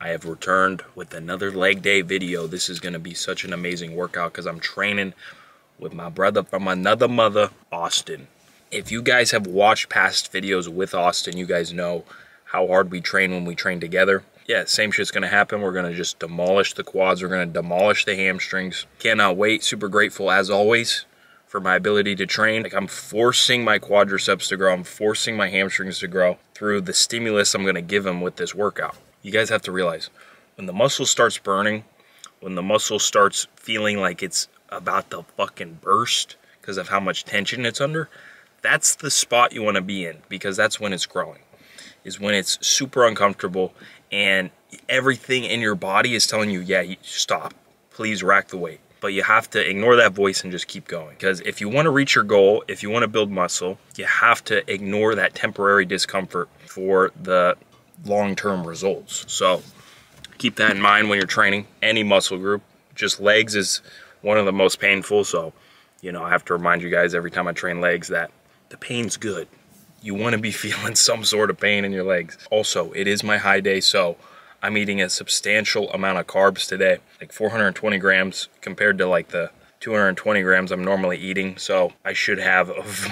I have returned with another leg day video. This is going to be such an amazing workout because I'm training with my brother from another mother, Austin. If you guys have watched past videos with Austin, you guys know how hard we train when we train together. Yeah, same shit's gonna happen. We're gonna just demolish the quads. We're gonna demolish the hamstrings. Cannot wait. Super grateful as always for my ability to train. Like, I'm forcing my quadriceps to grow. I'm forcing my hamstrings to grow through the stimulus I'm gonna give them with this workout. You guys have to realize, when the muscle starts burning, when the muscle starts feeling like it's about to fucking burst because of how much tension it's under, that's the spot you wanna be in, because that's when it's growing. Is when it's super uncomfortable and everything in your body is telling you, yeah, stop, please rack the weight. But you have to ignore that voice and just keep going. Because if you want to reach your goal, if you want to build muscle, you have to ignore that temporary discomfort for the long-term results. So keep that in mind when you're training any muscle group. Just legs is one of the most painful. So, you know, I have to remind you guys every time I train legs that the pain's good. You want to be feeling some sort of pain in your legs. Also, it is my high day, so I'm eating a substantial amount of carbs today, like 420 grams compared to like the 220 grams I'm normally eating. So I should have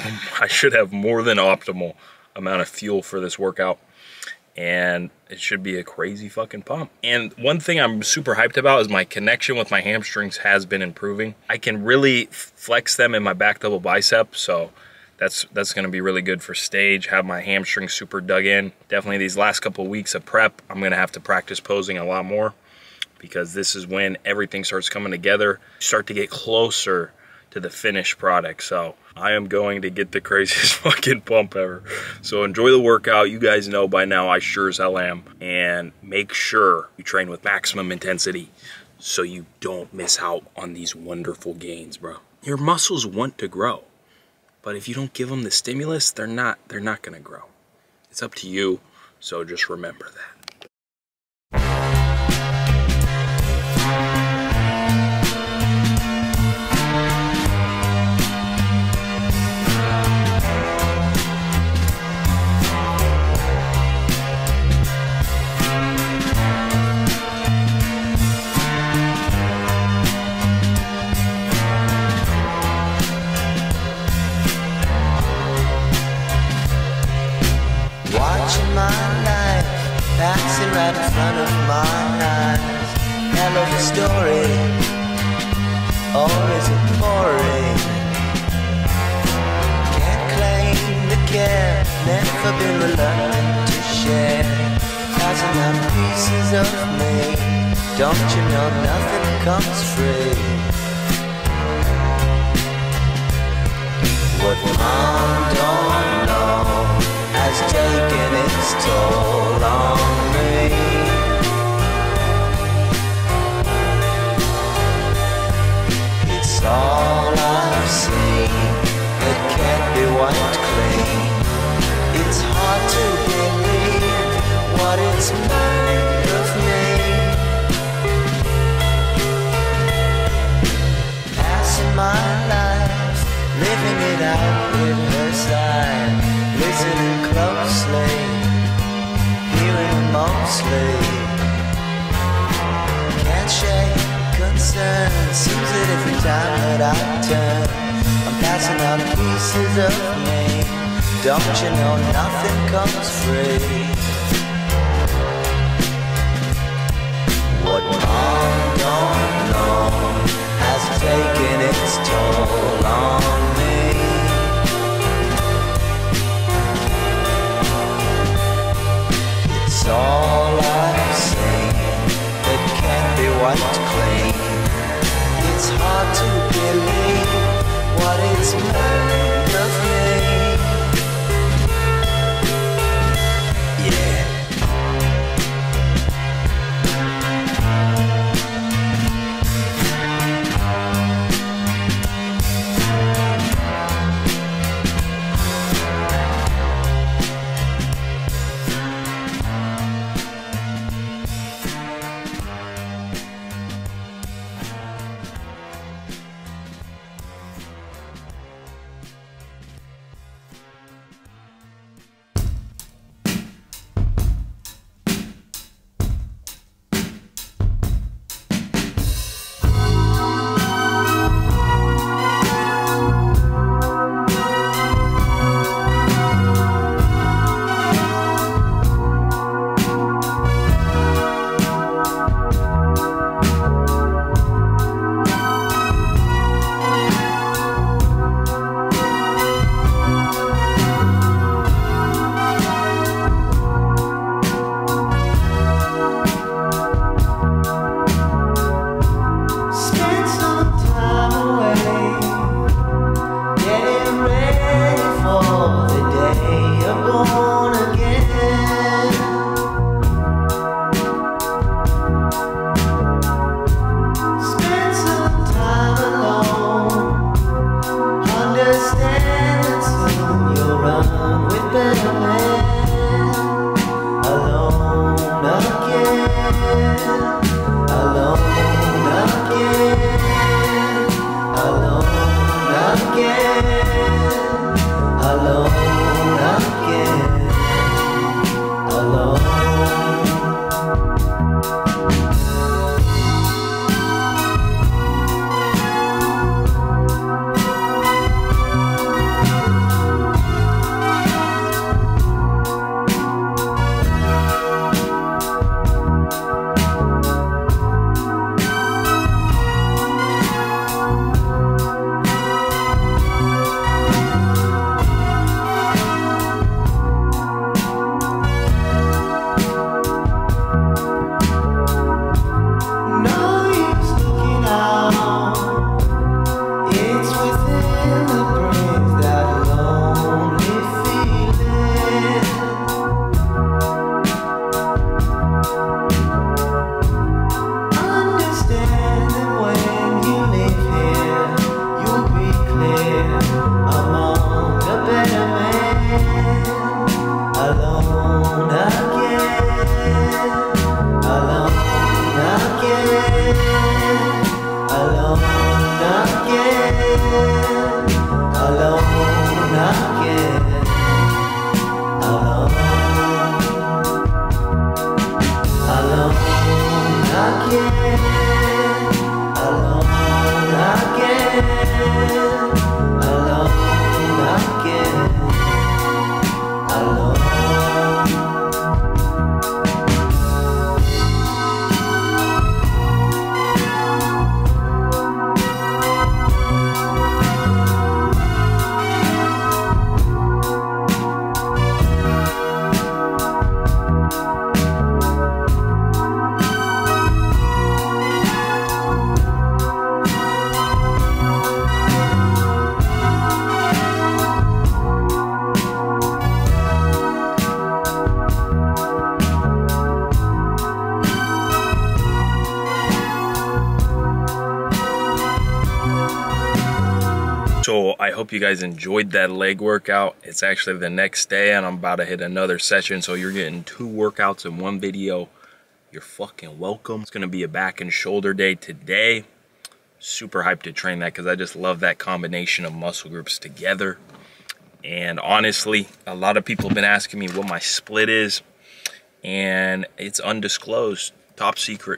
more than optimal amount of fuel for this workout, and it should be a crazy fucking pump. And one thing I'm super hyped about is my connection with my hamstrings has been improving. I can really flex them in my back double bicep, so that's going to be really good for stage. Have my hamstrings super dug in. Definitely these last couple of weeks of prep, I'm going to have to practice posing a lot more, because this is when everything starts coming together. You start to get closer to the finished product. So I am going to get the craziest fucking pump ever. So enjoy the workout. You guys know by now I sure as hell am. And make sure you train with maximum intensity so you don't miss out on these wonderful gains, bro. Your muscles want to grow. But if you don't give them the stimulus, they're not gonna grow. It's up to you, so just remember that. Passing right in front of my eyes. Hell of a story, or is it boring? Can't claim to care, never been reluctant to share. Passing out pieces of me, don't you know nothing comes free? What mom don't know has taken its toll on me. It's all I've seen, it can't be wiped clean. It's hard to believe what it's made of me. Passing my life, living it out with her side. Listening closely, hearing mostly. Can't shake concern, seems that every time that I turn, I'm passing out pieces of me. Don't you know nothing comes free? What mom don't know has taken its toll on me. It's all I've seen that can't be wiped clean. It's hard to believe what it's made of me. Yeah. alone again, alone again, alone again, alone. So I hope you guys enjoyed that leg workout. It's actually the next day and I'm about to hit another session. So you're getting 2 workouts in one video. You're fucking welcome. It's gonna be a back and shoulder day today. Super hyped to train that because I just love that combination of muscle groups together. And honestly, a lot of people have been asking me what my split is, and it's undisclosed, top secret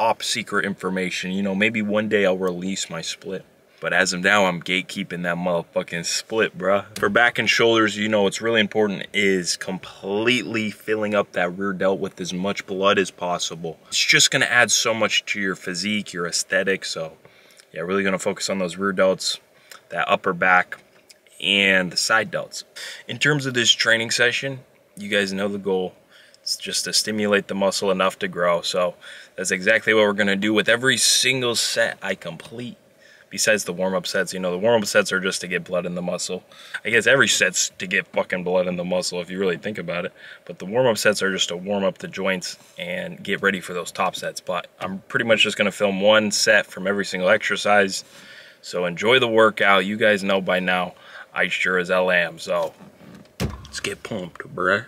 information. You know, maybe one day I'll release my split. But as of now, I'm gatekeeping that motherfucking split, bruh. For back and shoulders, you know, what's really important is completely filling up that rear delt with as much blood as possible. It's just gonna add so much to your physique, your aesthetic. So yeah, really gonna focus on those rear delts, that upper back, and the side delts. In terms of this training session, you guys know the goal. It's just to stimulate the muscle enough to grow. So that's exactly what we're gonna do with every single set I complete. Besides the warm-up sets, you know, the warm-up sets are just to get blood in the muscle. I guess every set's to get fucking blood in the muscle if you really think about it. But the warm-up sets are just to warm up the joints and get ready for those top sets. But I'm pretty much just gonna film one set from every single exercise. So enjoy the workout. You guys know by now, I sure as hell am. So let's get pumped, bruh.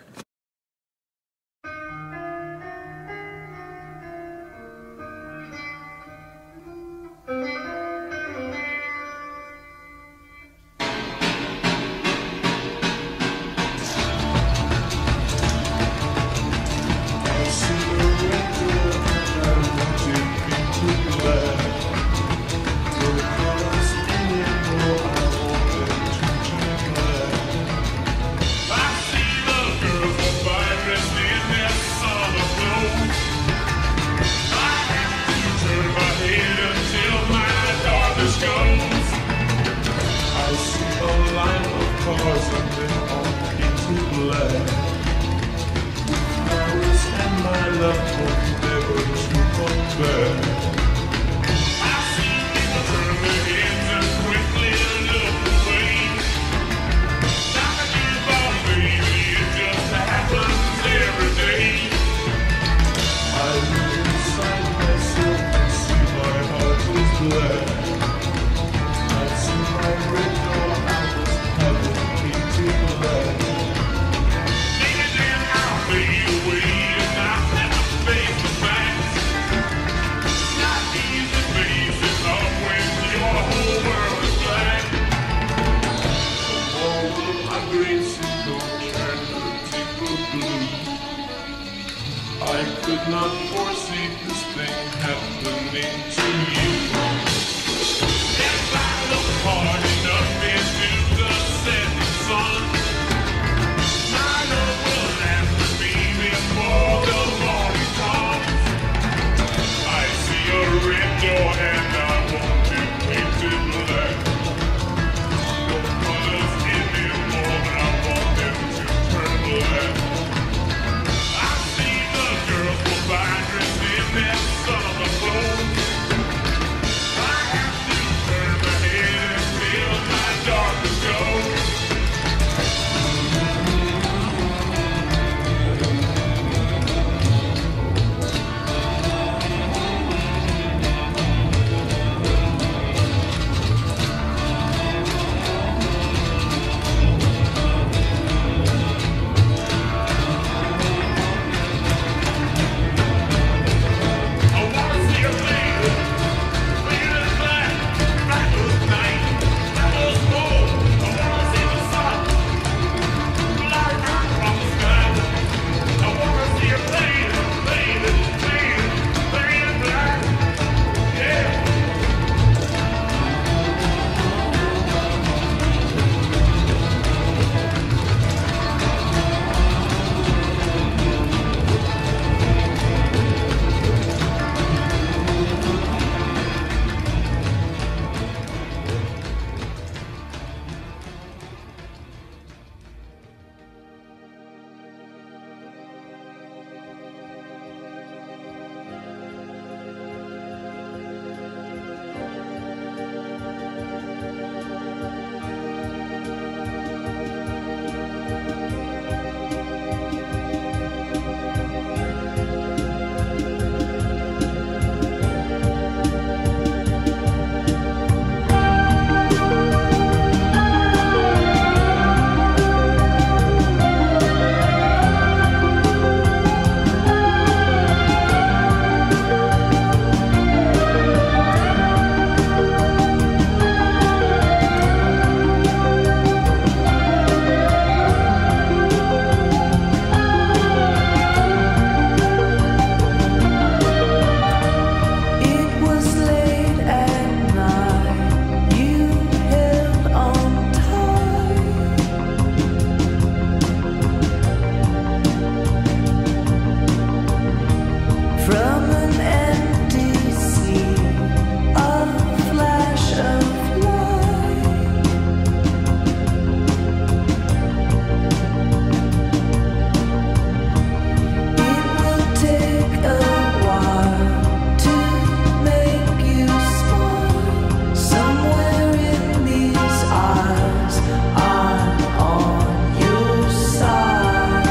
Face foresee this thing happening to you. If I look hard enough into the setting sun, my love will answer me before the morning comes. I see a red door and I want to paint it black. No colors anymore, but I want them to turn black. I see the girls go by dressed in that summer clothes. I have to turn my head until my darkness goes. I wanna see her leave as black, black as night, black as gold. I wanna see the sun, light from the sky. I wanna see her fading black. Yeah. It was late at night, you held on tight. From an empty sea, a flash of light. It will take a while to make you smile. Somewhere in these eyes, I'm on your side.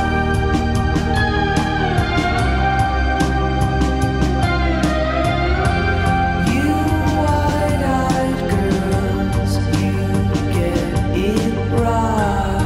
You wide-eyed girls, you get it right.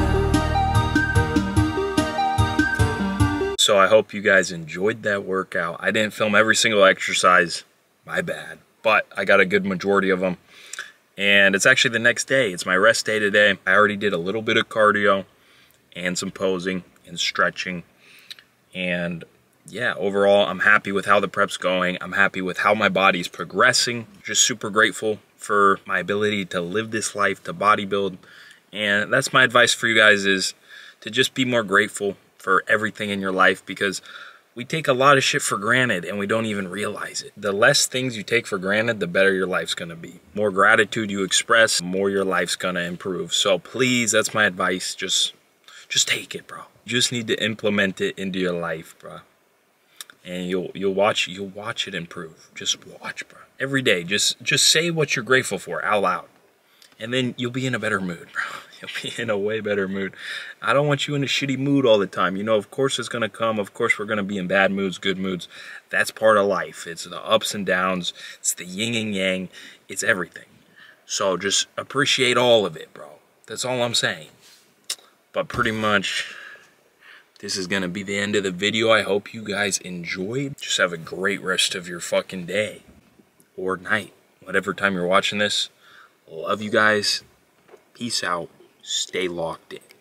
So I hope you guys enjoyed that workout. I didn't film every single exercise, my bad, but I got a good majority of them. And it's actually the next day. It's my rest day today. I already did a little bit of cardio and some posing and stretching. And yeah, overall, I'm happy with how the prep's going. I'm happy with how my body's progressing. Just super grateful for my ability to live this life, to bodybuild. And that's my advice for you guys, is to just be more grateful for everything in your life, because we take a lot of shit for granted and we don't even realize it. The less things you take for granted, the better your life's gonna be. More gratitude you express, more your life's gonna improve. So please, that's my advice. Just take it, bro. You just need to implement it into your life, bro. And you'll watch it improve. Just watch, bro. Every day, just say what you're grateful for out loud. And then you'll be in a better mood, bro. You'll be in a way better mood. I don't want you in a shitty mood all the time. You know, of course it's going to come. Of course we're going to be in bad moods, good moods. That's part of life. It's the ups and downs. It's the yin and yang. It's everything. So just appreciate all of it, bro. That's all I'm saying. But pretty much, this is going to be the end of the video. I hope you guys enjoyed. Just have a great rest of your fucking day or night, whatever time you're watching this. Love you guys. Peace out. Stay locked in.